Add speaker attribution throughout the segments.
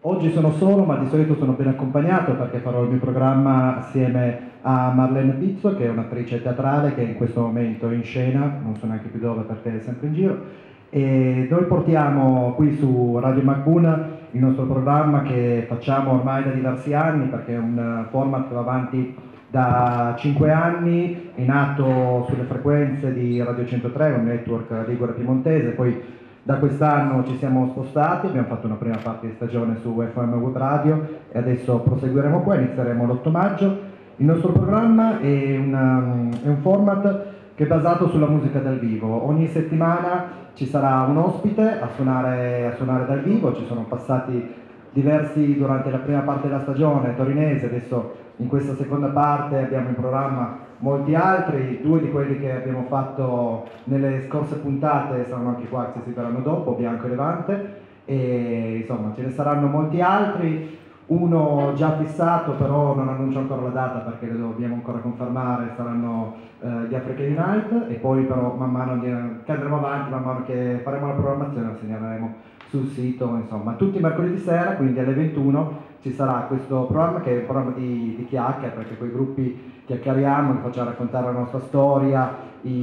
Speaker 1: Oggi sono solo, ma di solito sono ben accompagnato perché farò il mio programma assieme a Marlene Pizzo, che è un'attrice teatrale che in questo momento è in scena, non so neanche più dove perché è sempre in giro. E noi portiamo qui su Radio McBoon il nostro programma che facciamo ormai da diversi anni perché è un format che va avanti da 5 anni, è nato sulle frequenze di Radio 103, un network ligure piemontese, poi da quest'anno ci siamo spostati, abbiamo fatto una prima parte di stagione su FM Web Radio e adesso proseguiremo qua, inizieremo l'8 maggio. Il nostro programma è un format che è basato sulla musica dal vivo. Ogni settimana ci sarà un ospite a suonare dal vivo, ci sono passati diversi durante la prima parte della stagione torinese, adesso in questa seconda parte abbiamo in programma molti altri, due di quelli che abbiamo fatto nelle scorse puntate saranno anche qua, che si seguiranno dopo, Bianco e Levante, e insomma ce ne saranno molti altri, uno già fissato però non annuncio ancora la data perché lo dobbiamo ancora confermare, saranno gli Africa Unite, e poi però man mano che andremo avanti, man mano che faremo la programmazione la segnaleremo sul sito, insomma tutti i mercoledì sera, quindi alle 21 ci sarà questo programma che è un programma di chiacchiere, perché quei gruppi chiacchieriamo, vi facciamo raccontare la nostra storia,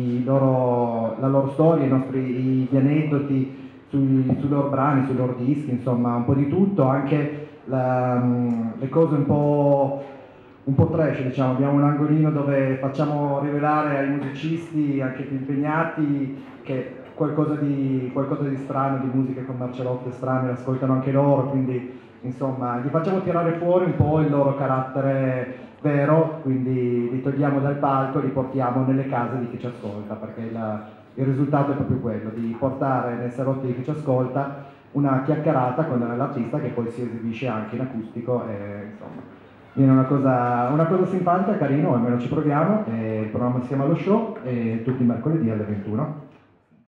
Speaker 1: la loro storia, gli aneddoti sui loro brani, sui loro dischi, insomma un po' di tutto, anche le cose un po' trash, diciamo. Abbiamo un angolino dove facciamo rivelare ai musicisti, anche più impegnati, che qualcosa di strano, di musiche con marcelotte strane, ascoltano anche loro, quindi insomma gli facciamo tirare fuori un po' il loro carattere vero, quindi li togliamo dal palco e li portiamo nelle case di chi ci ascolta, perché il risultato è proprio quello, di portare nel salotto di chi ci ascolta una chiacchierata con l'artista che poi si esibisce anche in acustico e insomma viene una cosa simpatica, carino, almeno ci proviamo, e il programma si chiama Lo Show e tutti i mercoledì alle 21.